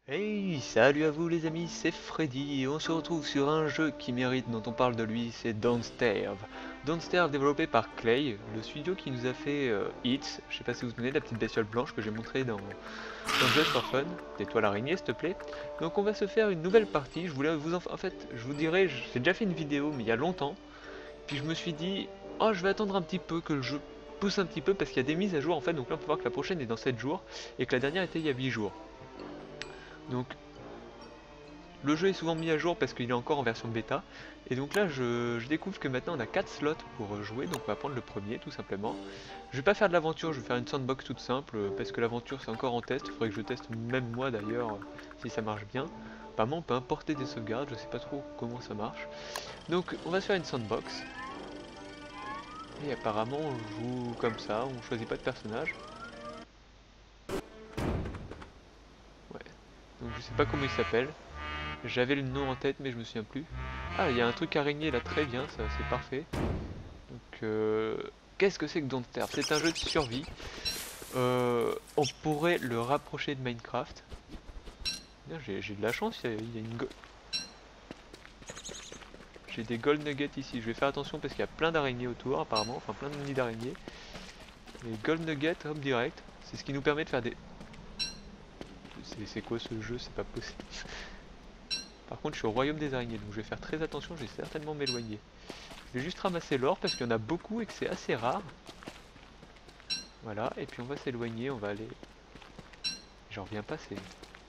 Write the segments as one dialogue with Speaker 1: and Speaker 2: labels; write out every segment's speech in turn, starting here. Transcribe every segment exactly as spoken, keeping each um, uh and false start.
Speaker 1: Hey, salut à vous les amis, c'est Freddy et on se retrouve sur un jeu qui mérite, dont on parle de lui, c'est Don't Starve. Don't Starve développé par Clay, le studio qui nous a fait euh, Hits, je sais pas si vous vous souvenez de la petite bestiole blanche que j'ai montré dans, dans Just for Fun, des toiles araignées s'il te plaît. Donc on va se faire une nouvelle partie, je voulais vous en... en fait, je vous dirais, j'ai déjà fait une vidéo mais il y a longtemps, puis je me suis dit, oh je vais attendre un petit peu que le jeu pousse un petit peu parce qu'il y a des mises à jour en fait, donc là on peut voir que la prochaine est dans sept jours et que la dernière était il y a huit jours. Donc le jeu est souvent mis à jour parce qu'il est encore en version bêta. Et donc là, je, je découvre que maintenant on a quatre slots pour jouer. Donc on va prendre le premier tout simplement. Je vais pas faire de l'aventure, je vais faire une sandbox toute simple. Parce que l'aventure c'est encore en test. Il faudrait que je teste même moi d'ailleurs si ça marche bien. Apparemment on peut importer des sauvegardes, je sais pas trop comment ça marche. Donc on va se faire une sandbox. Et apparemment on joue comme ça, on choisit pas de personnage. Ouais. Donc je sais pas comment il s'appelle. J'avais le nom en tête mais je me souviens plus. Ah, il y a un truc araignée là, très bien, ça c'est parfait. Donc, euh, qu'est-ce que c'est que Don't Starve? C'est un jeu de survie. Euh, on pourrait le rapprocher de Minecraft. J'ai de la chance, il y a, il y a une go- j'ai des gold nuggets ici. Je vais faire attention parce qu'il y a plein d'araignées autour apparemment, enfin plein de nids d'araignées. Les gold nuggets, hop direct. C'est ce qui nous permet de faire des... C'est quoi ce jeu? C'est pas possible. Par contre, je suis au royaume des araignées, donc je vais faire très attention, je vais certainement m'éloigner. Je vais juste ramasser l'or parce qu'il y en a beaucoup et que c'est assez rare. Voilà, et puis on va s'éloigner, on va aller... J'en reviens pas, c'est...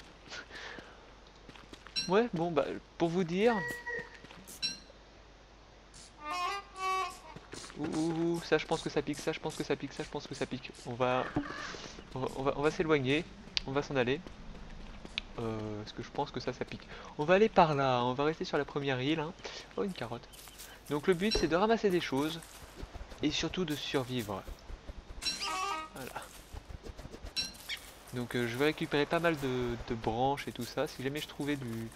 Speaker 1: Ouais, bon, bah, pour vous dire... Ouh, ouh, ouh, ça je pense que ça pique, ça je pense que ça pique, ça je pense que ça pique. On va... On va, on va, on va s'éloigner, on va s'en aller. Euh, parce que je pense que ça, ça pique. On va aller par là, on va rester sur la première île. Hein. Oh, une carotte. Donc le but, c'est de ramasser des choses. Et surtout de survivre. Voilà. Donc euh, je vais récupérer pas mal de, de branches et tout ça. Si jamais je trouvais du...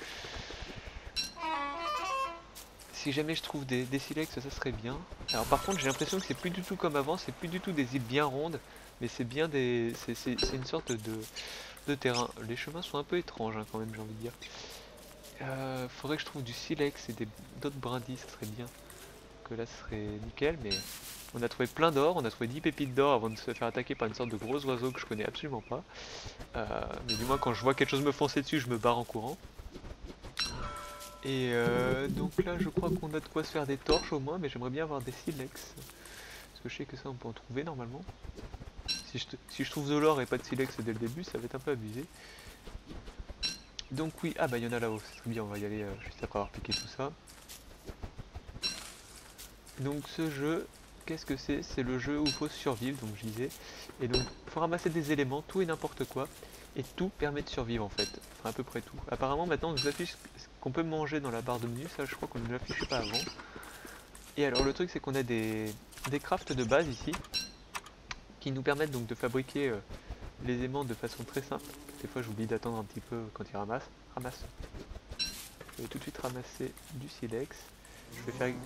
Speaker 1: Si jamais je trouve des, des silex, ça serait bien. Alors par contre, j'ai l'impression que c'est plus du tout comme avant. C'est plus du tout des îles bien rondes. Mais c'est bien des... C'est une sorte de, de terrain. Les chemins sont un peu étranges hein, quand même, j'ai envie de dire. Euh, faudrait que je trouve du silex et d'autres brindilles, ça serait bien. Que là, ce serait nickel. Mais on a trouvé plein d'or. On a trouvé dix pépites d'or avant de se faire attaquer par une sorte de gros oiseau que je connais absolument pas. Euh, mais du moins, quand je vois quelque chose me foncer dessus, je me barre en courant. Et euh, donc là, je crois qu'on a de quoi se faire des torches au moins, mais j'aimerais bien avoir des silex. Parce que je sais que ça, on peut en trouver normalement. Si je, si je trouve de l'or et pas de silex dès le début, ça va être un peu abusé. Donc oui, ah bah il y en a là-haut, c'est très bien, on va y aller euh, juste après avoir piqué tout ça. Donc ce jeu, qu'est-ce que c'est? C'est le jeu où il faut survivre, donc je disais. Et donc, il faut ramasser des éléments, tout et n'importe quoi. Et tout permet de survivre en fait, enfin à peu près tout. Apparemment maintenant on nous affiche ce qu'on peut manger dans la barre de menu, ça je crois qu'on ne l'affichait pas avant. Et alors le truc c'est qu'on a des, des crafts de base ici, qui nous permettent donc de fabriquer euh, les aimants de façon très simple. Des fois j'oublie d'attendre un petit peu quand il ramasse. Ramasse. Je vais tout de suite ramasser du silex. Je vais faire...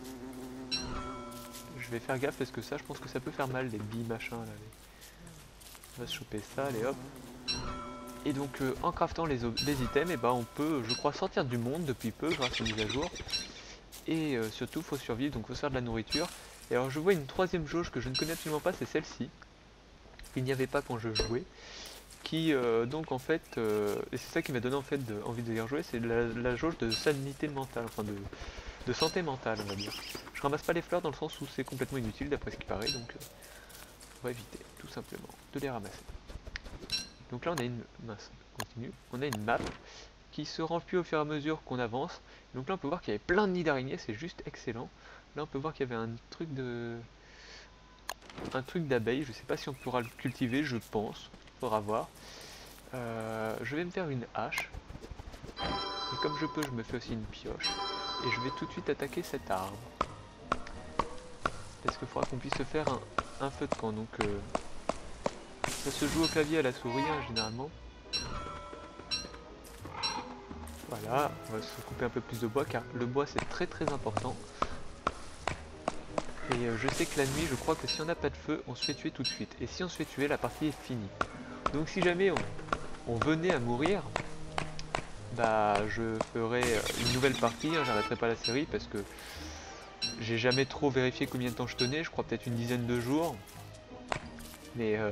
Speaker 1: Je vais faire gaffe parce que ça je pense que ça peut faire mal les billes machin là. On va se choper ça, allez hop. Et donc euh, en craftant les, les items, et ben, on peut je crois sortir du monde depuis peu grâce aux mises à jour. Et euh, surtout faut survivre, donc faut se faire de la nourriture. Et alors je vois une troisième jauge que je ne connais absolument pas, c'est celle-ci. Il n'y avait pas quand je jouais. Qui euh, donc en fait, euh, et c'est ça qui m'a donné en fait de, envie de y rejouer, c'est la, la jauge de sanité mentale, enfin de, de santé mentale on va dire. Je ramasse pas les fleurs dans le sens où c'est complètement inutile d'après ce qui paraît, donc euh, on va éviter tout simplement de les ramasser. Donc là on a une mince, continue, on a une map qui se remplit au fur et à mesure qu'on avance. Donc là on peut voir qu'il y avait plein de nids d'araignées, c'est juste excellent. Là on peut voir qu'il y avait un truc de un truc d'abeille, je sais pas si on pourra le cultiver, je pense, faudra voir. Euh, je vais me faire une hache. Et comme je peux, je me fais aussi une pioche. Et je vais tout de suite attaquer cet arbre. Parce qu'il faudra qu'on puisse se faire un, un feu de camp. Donc euh, ça se joue au clavier à la souris hein, généralement. Voilà, on va se couper un peu plus de bois car le bois c'est très très important. Et euh, je sais que la nuit, je crois que si on n'a pas de feu, on se fait tuer tout de suite. Et si on se fait tuer, la partie est finie. Donc si jamais on, on venait à mourir, bah je ferai une nouvelle partie, hein, j'arrêterai pas la série parce que j'ai jamais trop vérifié combien de temps je tenais, je crois peut-être une dizaine de jours. Mais euh,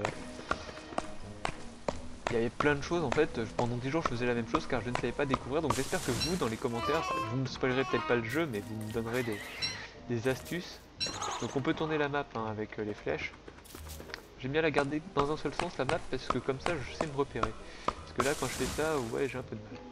Speaker 1: il y avait plein de choses en fait, pendant dix jours je faisais la même chose car je ne savais pas découvrir, donc j'espère que vous dans les commentaires, vous ne spoilerez peut-être pas le jeu mais vous me donnerez des, des astuces. Donc on peut tourner la map hein, avec les flèches. J'aime bien la garder dans un seul sens la map parce que comme ça je sais me repérer. Parce que là quand je fais ça, ouais j'ai un peu de mal.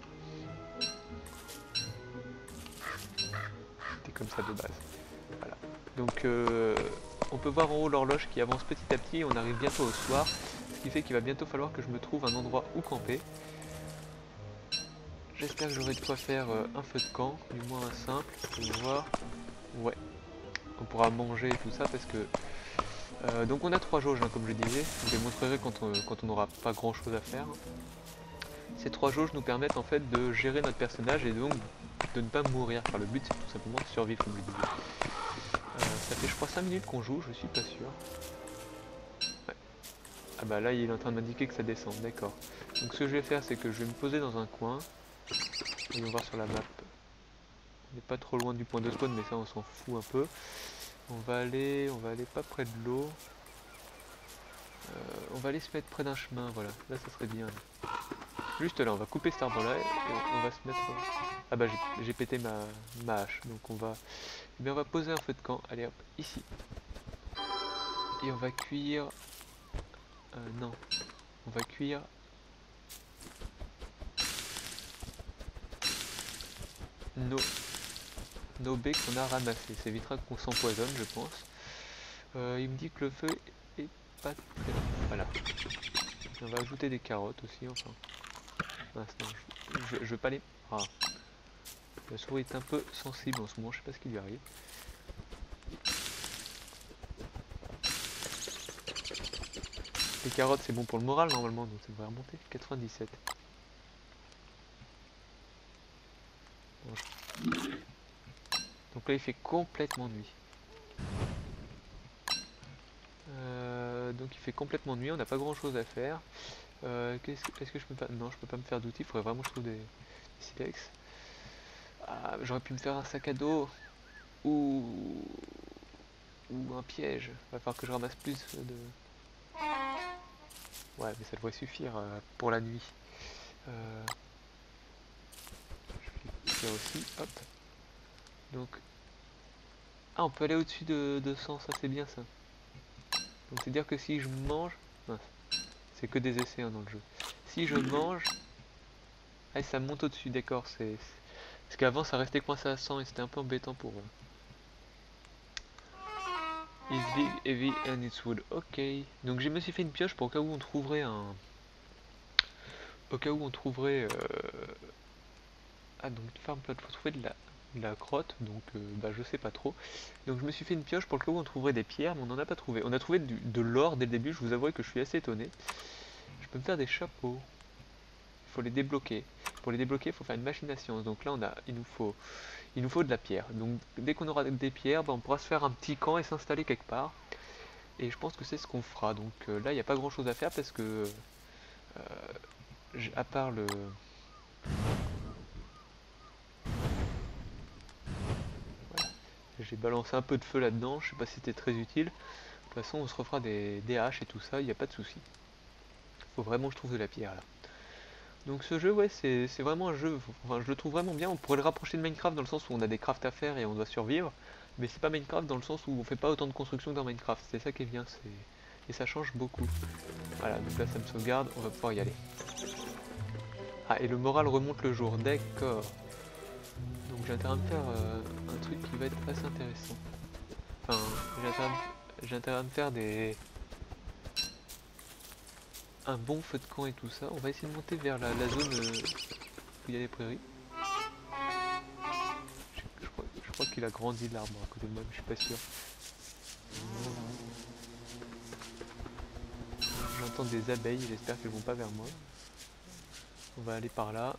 Speaker 1: C'était comme ça de base. Voilà. Donc euh, on peut voir en haut l'horloge qui avance petit à petit et on arrive bientôt au soir. Ce qui fait qu'il va bientôt falloir que je me trouve un endroit où camper. J'espère que j'aurai de quoi faire euh, un feu de camp, du moins un simple, on va voir. Ouais, on pourra manger et tout ça parce que... Euh, donc on a trois jauges hein, comme je disais, je vous les montrerai quand on quand on n'aura pas grand chose à faire. Ces trois jauges nous permettent en fait de gérer notre personnage et donc de ne pas mourir, car le but c'est tout simplement de survivre comme je disais. Euh, ça fait je crois cinq minutes qu'on joue, je suis pas sûr. Ouais. Ah bah là il est en train de m'indiquer que ça descend, d'accord. Donc ce que je vais faire c'est que je vais me poser dans un coin. Voyons voir sur la map. On n'est pas trop loin du point de spawn mais ça on s'en fout un peu. On va aller, on va aller pas près de l'eau. Euh, on va aller se mettre près d'un chemin, voilà. Là ça serait bien. Là. Juste là, on va couper cet arbre là et on va se mettre... Ah bah j'ai pété ma, ma hache, donc on va... Eh bien on va poser un feu de camp, allez hop, ici. Et on va cuire... Euh, non, on va cuire... Nos, nos baies qu'on a ramassées. Ça évitera qu'on s'empoisonne, je pense. Euh, il me dit que le feu est pas très long. Voilà. On va ajouter des carottes aussi, enfin. Ah, non, je, je, je vais pas les... Ah. La souris est un peu sensible en ce moment, je sais pas ce qui lui arrive. Les carottes c'est bon pour le moral normalement, donc ça devrait remonter. quatre-vingt-dix-sept. Bon, je... Donc là il fait complètement nuit. Euh, donc il fait complètement nuit, on n'a pas grand chose à faire. Euh, Est-ce que, est que je peux pas... Non, je peux pas me faire d'outils, il faudrait vraiment que je trouve des, des silex. Ah, j'aurais pu me faire un sac à dos ou... ou un piège. Il va falloir que je ramasse plus de... Ouais, mais ça devrait suffire euh, pour la nuit. Euh... Je vais faire aussi, hop. Donc... Ah, on peut aller au-dessus de, de cent, ça c'est bien ça. Donc c'est dire que si je mange... C'est que des essais hein, dans le jeu. Si je mange... Ah, ça monte au-dessus, d'accord. C'est parce qu'avant ça restait coincé à cent et c'était un peu embêtant pour eux. It's big, heavy and it's wood. Ok. Donc je me suis fait une pioche pour au cas où on trouverait un... Au cas où on trouverait... Euh... Ah donc farm plot, faut trouver de la, de la crotte, donc euh, bah je sais pas trop. Donc je me suis fait une pioche pour le cas où on trouverait des pierres, mais on n'en a pas trouvé. On a trouvé du, de l'or dès le début, je vous avouerai que je suis assez étonné. Je peux me faire des chapeaux. Il faut les débloquer. Pour les débloquer, il faut faire une machine à science. Donc là, on a, il nous faut, il nous faut de la pierre. Donc dès qu'on aura des pierres, bah, on pourra se faire un petit camp et s'installer quelque part. Et je pense que c'est ce qu'on fera. Donc euh, là, il n'y a pas grand chose à faire parce que, euh, à part le... Voilà. J'ai balancé un peu de feu là-dedans. Je sais pas si c'était très utile. De toute façon, on se refera des, des haches et tout ça. Il n'y a pas de souci. Faut vraiment que je trouve de la pierre là. Donc ce jeu, ouais, c'est vraiment un jeu, enfin, je le trouve vraiment bien. On pourrait le rapprocher de Minecraft dans le sens où on a des crafts à faire et on doit survivre. Mais c'est pas Minecraft dans le sens où on fait pas autant de construction que dans Minecraft. C'est ça qui est bien, et ça change beaucoup. Voilà, donc là ça me sauvegarde, on va pouvoir y aller. Ah, et le moral remonte le jour, d'accord. Donc j'ai intérêt à me faire euh, un truc qui va être assez intéressant. Enfin, j'ai intérêt à me faire des... un bon feu de camp et tout ça. On va essayer de monter vers la, la zone euh, où il y a les prairies. Je, je crois, je crois qu'il a grandi l'arbre à côté de moi, mais je suis pas sûr. J'entends des abeilles, j'espère qu'elles vont pas vers moi. On va aller par là.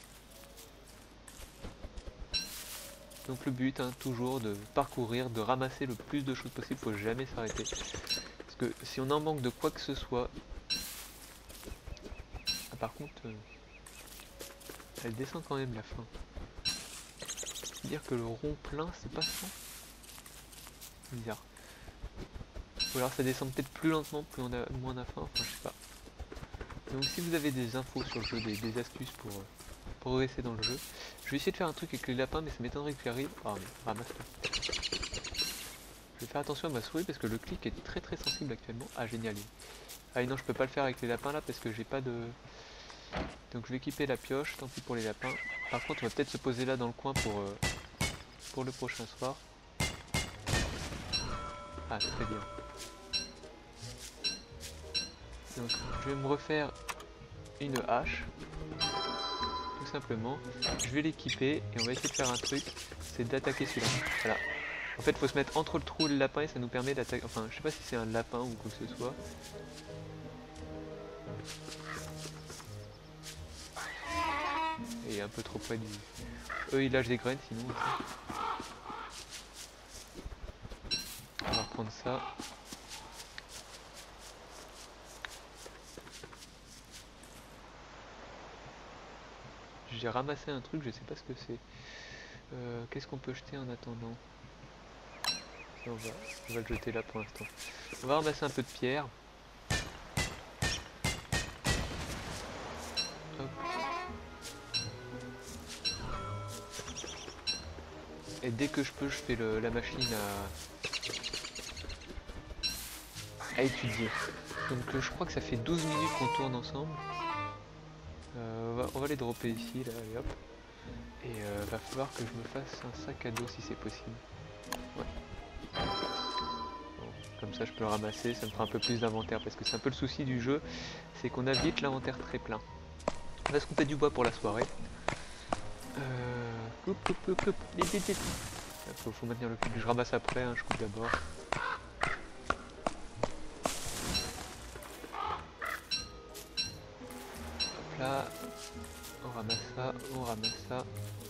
Speaker 1: Donc le but, hein, toujours de parcourir, de ramasser le plus de choses possible, faut jamais s'arrêter. Parce que si on en manque de quoi que ce soit... Ah, par contre... Euh... Elle descend quand même la fin. C'est-à-dire que le rond plein, c'est pas ça. Bizarre. Ou alors ça descend peut-être plus lentement, plus on a moins on a faim, enfin je sais pas. Donc si vous avez des infos sur le jeu, des, des astuces pour euh, progresser dans le jeu, je vais essayer de faire un truc avec les lapins, mais ça m'étonnerait que tu arrives. Ah mais ramasse-toi. Je vais faire attention à ma souris parce que le clic est très très sensible actuellement. Ah génial. Ah et non, je peux pas le faire avec les lapins là parce que j'ai pas de... Donc je vais équiper la pioche, tant pis pour les lapins. Par contre on va peut-être se poser là dans le coin pour, euh, pour le prochain soir. Ah très bien. Donc je vais me refaire une hache, tout simplement. Je vais l'équiper et on va essayer de faire un truc, c'est d'attaquer celui-là. Voilà. En fait il faut se mettre entre le trou et le lapin et ça nous permet d'attaquer. Enfin je sais pas si c'est un lapin ou quoi que ce soit. Et un peu trop près du... Eux ils lâchent des graines sinon. On va reprendre ça. J'ai ramassé un truc, je sais pas ce que c'est. Euh, Qu'est-ce qu'on peut jeter en attendant? on va, on va le jeter là pour l'instant. On va ramasser un peu de pierre. Hop. Et dès que je peux, je fais le, la machine à, à étudier. Donc euh, je crois que ça fait douze minutes qu'on tourne ensemble. Euh, on, va, on va les dropper ici, là, allez hop. Et euh, va falloir que je me fasse un sac à dos si c'est possible. Ouais. Bon, comme ça je peux le ramasser, ça me fera un peu plus d'inventaire parce que c'est un peu le souci du jeu, c'est qu'on a vite l'inventaire très plein. On va se couper du bois pour la soirée. Euh, coupe, coupe, coupe, coupe. Vite, vite, vite. Faut, faut maintenir le fil. Je ramasse après, hein, je coupe d'abord. Hop là. On ramasse ça, on ramasse ça.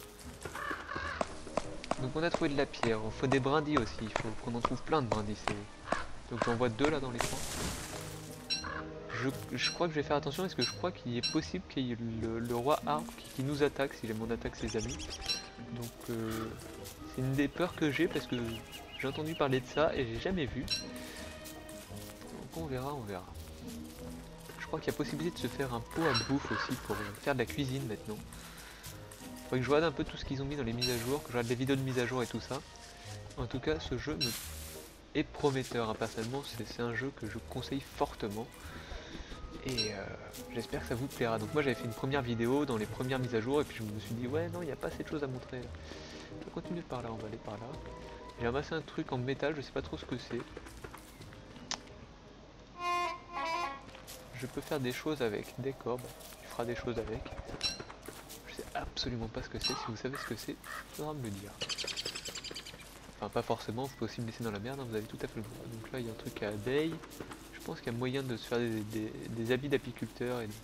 Speaker 1: Donc on a trouvé de la pierre. Il faut des brindilles aussi. Il faut qu'on en trouve plein de brindilles. Donc j'en vois deux là dans les coins. Je, je crois que je vais faire attention parce que je crois qu'il est possible qu'il y ait le, le roi arbre qui, qui nous attaque si jamais on attaque ses amis. Donc euh, c'est une des peurs que j'ai parce que j'ai entendu parler de ça et j'ai jamais vu. Donc on verra, on verra. Je crois qu'il y a possibilité de se faire un pot à bouffe aussi pour faire de la cuisine maintenant. Faudrait que je regarde un peu tout ce qu'ils ont mis dans les mises à jour, que je regarde les vidéos de mise à jour et tout ça. En tout cas ce jeu me est prometteur, hein. Personnellement c'est un jeu que je conseille fortement. Et euh, j'espère que ça vous plaira. Donc moi j'avais fait une première vidéo dans les premières mises à jour et puis je me suis dit ouais non il n'y a pas assez de choses à montrer là. On va continuer par là, on va aller par là. J'ai ramassé un truc en métal, je sais pas trop ce que c'est. Je peux faire des choses avec des cordes, tu feras des choses avec. Je sais absolument pas ce que c'est, si vous savez ce que c'est, il faudra me le dire. Enfin pas forcément, vous pouvez aussi me laisser dans la merde, hein, vous avez tout à fait le droit. Donc là il y a un truc à abeilles. Je pense qu'il y a moyen de se faire des, des, des habits d'apiculteur et de...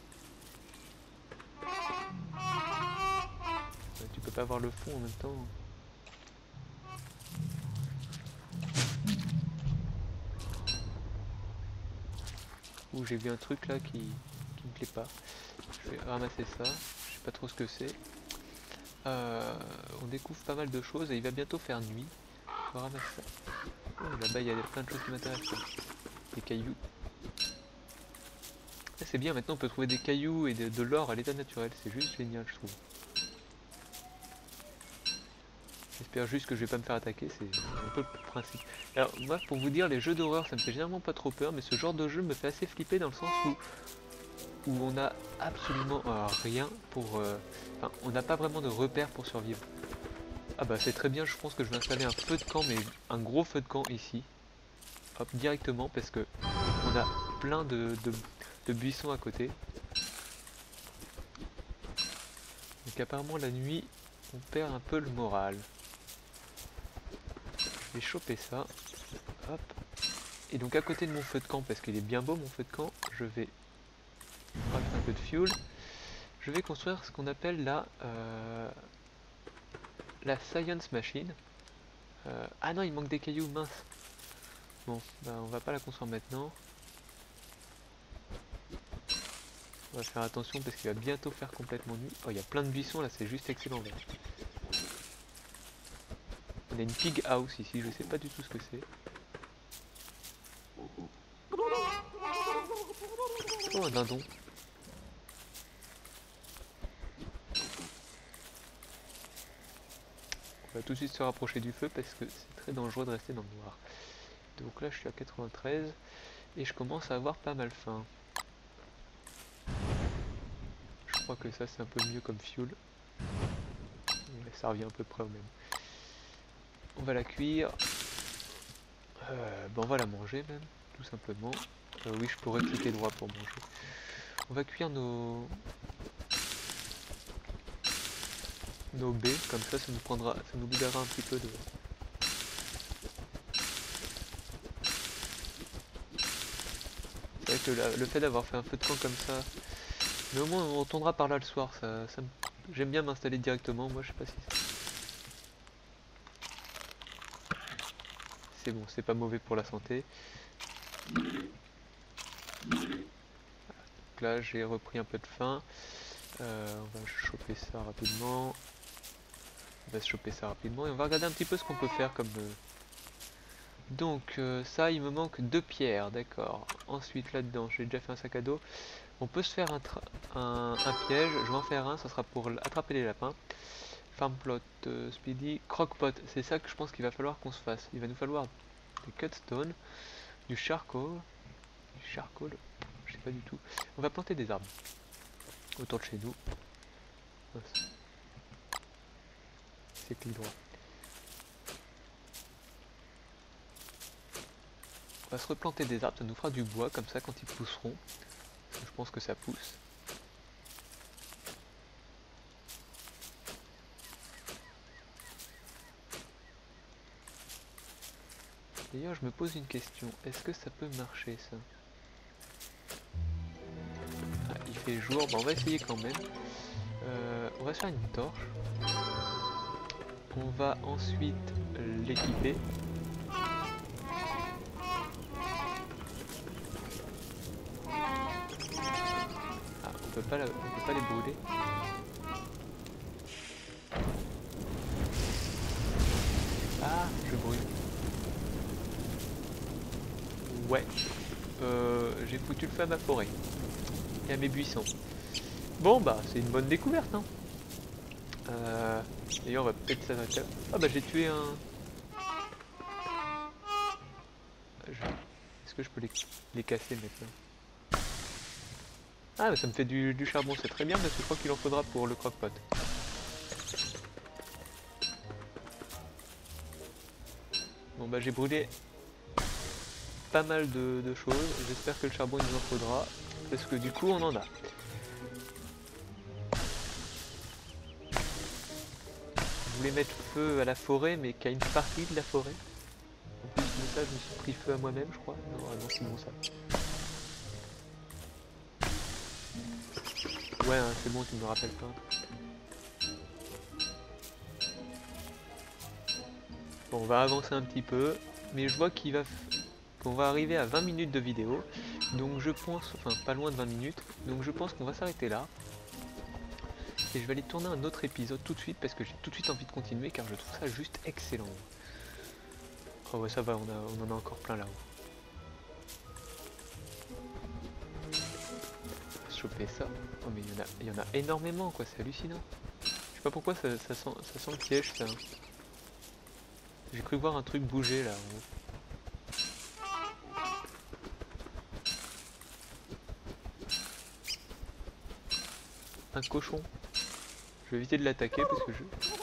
Speaker 1: Tu peux pas voir le fond en même temps. Ouh, j'ai vu un truc là qui, qui me plaît pas. Je vais ramasser ça, je sais pas trop ce que c'est. Euh, on découvre pas mal de choses et il va bientôt faire nuit. On va ramasser ça. Oh, là-bas il y a plein de choses qui m'intéressent. Des cailloux. C'est bien, maintenant on peut trouver des cailloux et de, de l'or à l'état naturel, c'est juste génial je trouve. J'espère juste que je vais pas me faire attaquer, c'est un peu le principe. Alors moi pour vous dire, les jeux d'horreur ça me fait généralement pas trop peur, mais ce genre de jeu me fait assez flipper dans le sens où, où on a absolument euh, rien pour... Euh, enfin on n'a pas vraiment de repères pour survivre. Ah bah c'est très bien, je pense que je vais installer un feu de camp, mais un gros feu de camp ici. Hop, directement parce que on a plein de... de de buissons à côté. Donc apparemment la nuit on perd un peu le moral. Je vais choper ça. Hop. Et donc à côté de mon feu de camp, parce qu'il est bien beau mon feu de camp, je vais rajouter un peu de fuel. Je vais construire ce qu'on appelle la euh, la science machine. Euh, ah non il manque des cailloux, mince. Bon, bah on va pas la construire maintenant. On va faire attention parce qu'il va bientôt faire complètement nuit. Oh, il y a plein de buissons là, c'est juste excellent. Là. On a une pig house ici, je sais pas du tout ce que c'est. Oh, un dindon. On va tout de suite se rapprocher du feu parce que c'est très dangereux de rester dans le noir. Donc là je suis à quatre-vingt-treize et je commence à avoir pas mal faim. Je crois que ça c'est un peu mieux comme fuel. Mais ça revient à peu près au même. On va la cuire. Euh, ben on va la manger même, tout simplement. Euh, oui, je pourrais cliquer droit pour manger. On va cuire nos nos baies, comme ça, ça nous prendra, ça nous libérera un petit peu de. C'est vrai que la, le fait d'avoir fait un feu de camp comme ça, mais au moins on retournera par là le soir. Ça, ça me... J'aime bien m'installer directement. Moi, je sais pas si c'est bon, c'est pas mauvais pour la santé. Donc là, j'ai repris un peu de faim. Euh, on va choper ça rapidement. On va se choper ça rapidement et on va regarder un petit peu ce qu'on peut faire comme. Euh... Donc euh, ça, il me manque deux pierres, d'accord. Ensuite là-dedans, j'ai déjà fait un sac à dos. On peut se faire un, un, un piège. Je vais en faire un, ça sera pour attraper les lapins. Farmplot, euh, speedy, crockpot. C'est ça que je pense qu'il va falloir qu'on se fasse. Il va nous falloir des cutstone, du charcoal, du charcoal. Je sais pas du tout. On va planter des arbres autour de chez nous. C'est clic droit. On va se replanter des arbres, ça nous fera du bois, comme ça quand ils pousseront. Je pense que ça pousse. D'ailleurs, je me pose une question. Est-ce que ça peut marcher, ça? Ah, il fait jour. Bon, on va essayer quand même. Euh, on va se faire une torche. On va ensuite l'équiper. Ah, on peut pas, la, on peut pas les brûler. Ah, je brûle. Ouais. Euh, j'ai foutu le feu à ma forêt. Et à mes buissons. Bon, bah, c'est une bonne découverte, hein. Euh, D'ailleurs, on va peut-être s'arrêter là. Ah, bah, j'ai tué un... Je... Est-ce que je peux les, les casser maintenant? Ah, bah, ça me fait du, du charbon, c'est très bien, parce que je crois qu'il en faudra pour le crockpot. Bon, bah, j'ai brûlé pas mal de, de choses. J'espère que le charbon, il nous en faudra. Parce que du coup, on en a. Je voulais mettre feu à la forêt, mais qu'à une partie de la forêt. En plus de ça, je me suis pris feu à moi-même, je crois. Non, ah non, c'est bon ça. Ouais, hein, c'est bon, tu me rappelles pas. Bon, on va avancer un petit peu. Mais je vois qu'il va... qu'on va arriver à vingt minutes de vidéo. Donc je pense... Enfin, pas loin de vingt minutes. Donc je pense qu'on va s'arrêter là. Et je vais aller tourner un autre épisode tout de suite parce que j'ai tout de suite envie de continuer car je trouve ça juste excellent. Oh ouais, ça va, on, a, on en a encore plein là-haut. Choper ça. Oh mais il y en a, il y en a énormément quoi, c'est hallucinant. Je sais pas pourquoi ça, ça, sent, ça sent le piège ça. J'ai cru voir un truc bouger là en haut. Un cochon. Je vais éviter de l'attaquer parce que je...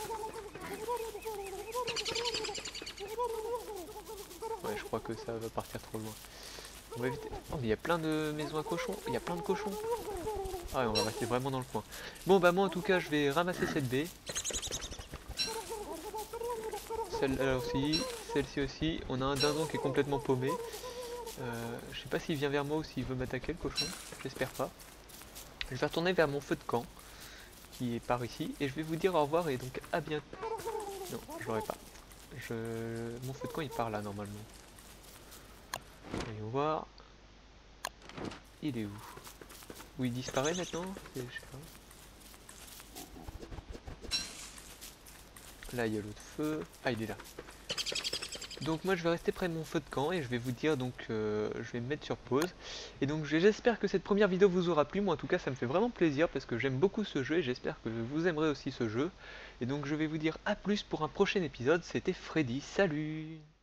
Speaker 1: Ouais, je crois que ça va partir trop loin. On va éviter... Oh mais il y a plein de maisons à cochons. Il y a plein de cochons. Ah ouais, on va rester vraiment dans le coin. Bon bah moi en tout cas je vais ramasser cette baie. Celle-là aussi, celle-ci aussi. On a un dindon qui est complètement paumé. Euh, je sais pas s'il vient vers moi ou s'il veut m'attaquer le cochon. J'espère pas. Je vais retourner vers mon feu de camp qui est par ici et je vais vous dire au revoir et donc à bientôt. Non, je l'aurai pas. Je... Mon feu de camp il part là normalement. Voyons voir. Il est où? Où il disparaît maintenant? Je sais pas. Là il y a l'autre feu. Ah il est là. Donc moi je vais rester près de mon feu de camp et je vais vous dire donc euh, je vais me mettre sur pause. Et donc j'espère que cette première vidéo vous aura plu. Moi en tout cas ça me fait vraiment plaisir parce que j'aime beaucoup ce jeu et j'espère que vous aimerez aussi ce jeu. Et donc je vais vous dire à plus pour un prochain épisode. C'était Freddy, salut!